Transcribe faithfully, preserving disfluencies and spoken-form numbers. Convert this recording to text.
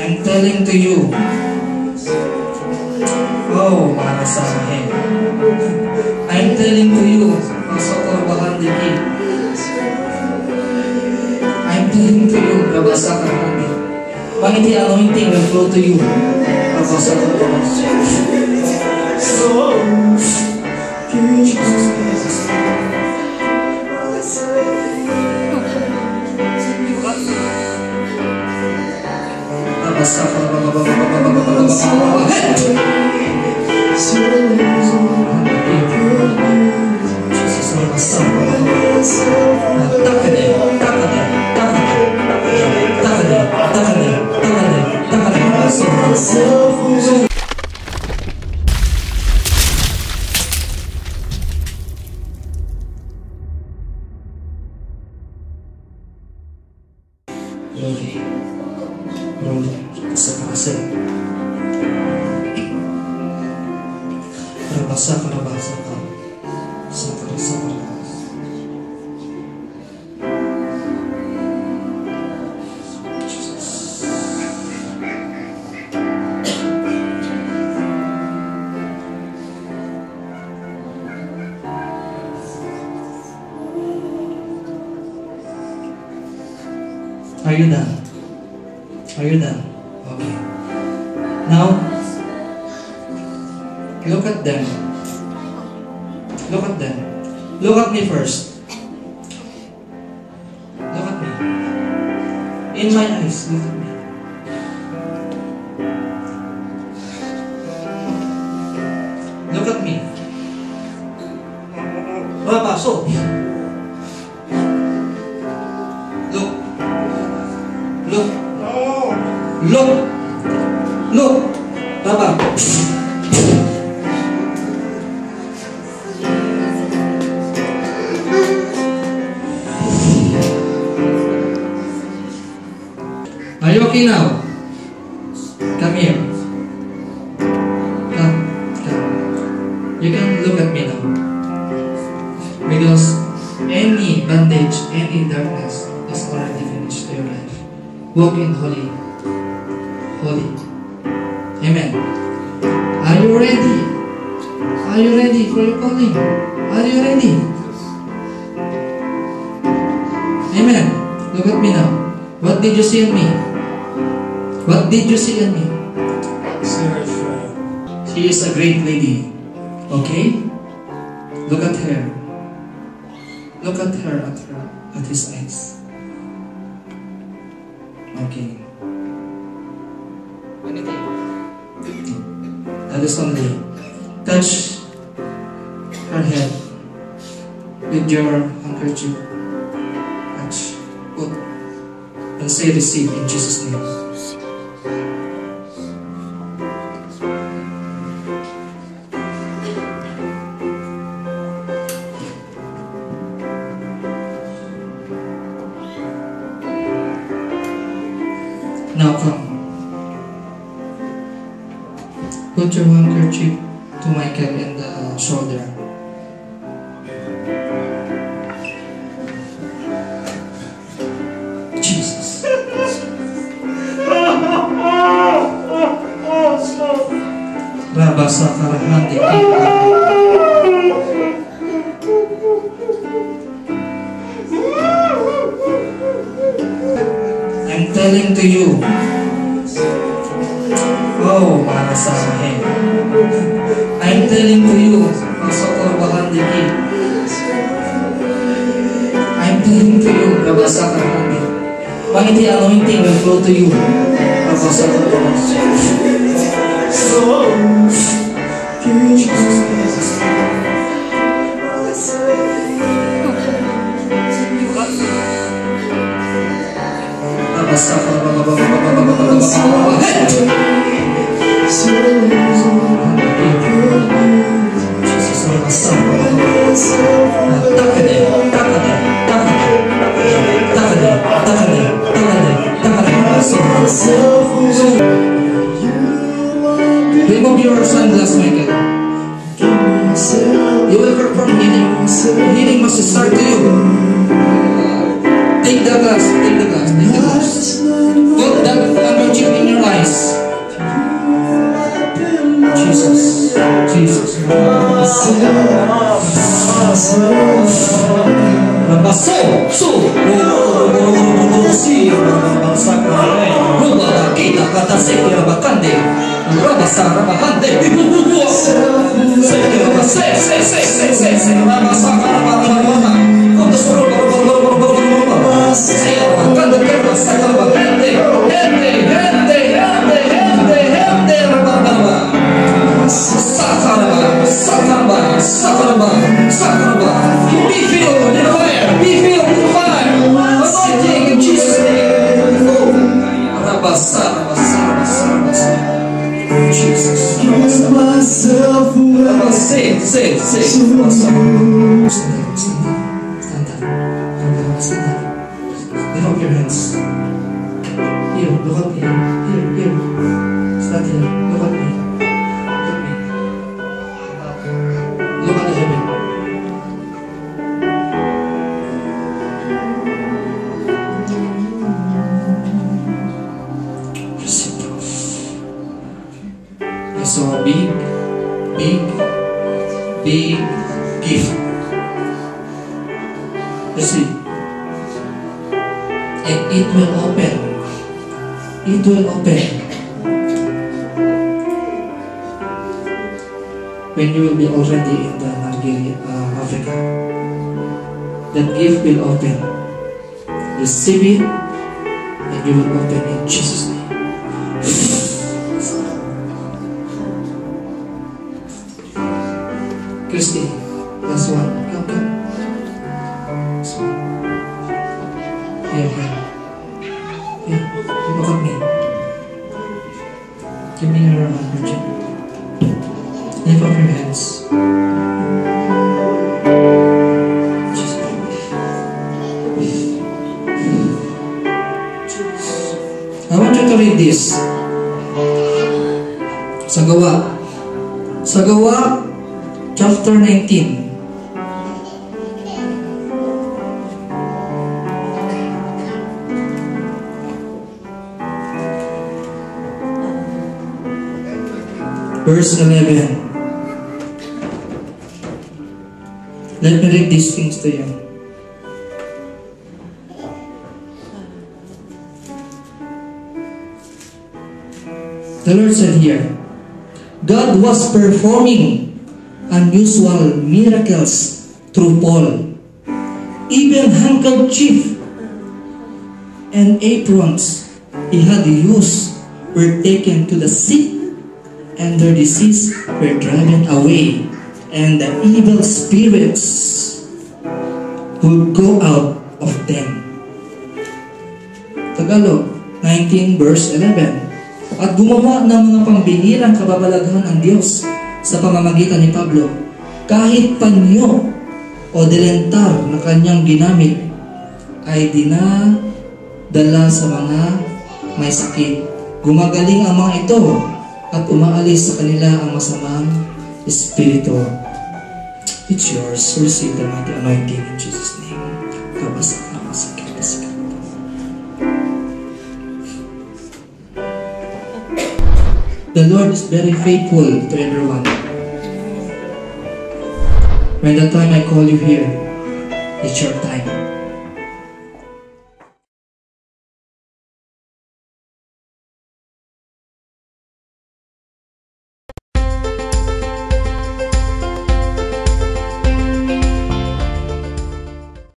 I'm telling to you. Oh, marasahin. I'm telling to you. I'm telling to you. Why the anointing will flow to you? Glory, glory sa kasih. Rabasa ka, rabasa ka, sakar, sakar. Are you done? Are you done? Okay. Now, look at them. Look at them. Look at me first. Look at me. In my eyes, look at me. Look at me. Baba, so. Look. Look. Look. Baba. Are you okay now? Come here. Come. Come. You can look at me now. Because any bandage, any darkness is already finished to your life. Walk in holy, holy. Amen. Are you ready? Are you ready for your calling? Are you ready? Amen. Look at me now. What did you see in me? What did you see in me? She is a great lady. Okay? Look at her. Look at her at her at his eyes. Okay. That is only. Touch her head with your handkerchief. Touch. Put. And say receive in Jesus' name. Now come. Put your handkerchief to Michael in the shoulder. Jesus. Rabasa karahandi. I'm telling to you. Oh, marasahin. I'm telling to you. I'm telling to you. Why the anointing will flow to you. Remove your sunglasses, Michael. You will perform healing. Healing must start to you. Take the glass, take the glass, take the glass. Put that handkerchief in your eyes. So, si Sakare, Ruba, Kita, Kata, Sekira, Bakande, Rabasa, Rabahande, Sekira, Se, Se, Se, Se, Se, Se, Rabasa, Rabahanda, Kuntus, Ruba, Ruba, Ruba, Ruba, Sekira, Bakande, Rabasa, Rabahande, Hende, Hende, Hende, Hende, Hende, Rabahanda, Sakaraba, Sakaraba, Sakaraba, Sakaraba, be filled in fire, be filled in fire, anointing in Jesus' name. Rabasa, Rabasa, Rabasa, Rabasa, Jesus, Rabasa, Rabasa, say, say, say, Rabasa. Stand up, stand up, stand up, stand up. Lift up your hands. Here, look at me. Here, here. Stand here. Look at me. Look at me. Look at the heaven. I saw a big, big, big gift. Let's see. And it will open. It will open. When you will be already in the Nigeria, uh, Africa, that gift will open. Receive it, and you will open in Jesus' name. Christy, last one. Come, come. Last one. Here, here. Here, look at me. Give me your handkerchief. Lift up your hands. Just I want you to read this. Sa Gawa. Sa Gawa, chapter nineteen. Verse eleven. Let me read these things to you. The Lord said here, God was performing unusual miracles through Paul. Even handkerchief and aprons he had used were taken to the sick, and their disease were driven away, and the evil spirits would go out of them. Tagalog nineteen verse eleven. At gumawa ng mga pambihirang kababalaghan ang Diyos sa pamamagitan ni Pablo, kahit panyo o delentar na kanyang ginamit ay dinadala sa mga may sakit. Gumagaling ang mga ito at umaalis sa kanila ang masamang espiritu. It's yours. Receive the mighty anointing in Jesus' name. Kabasa, kabasa, kabasa. The Lord is very faithful to everyone. When the time I call you here, it's your time.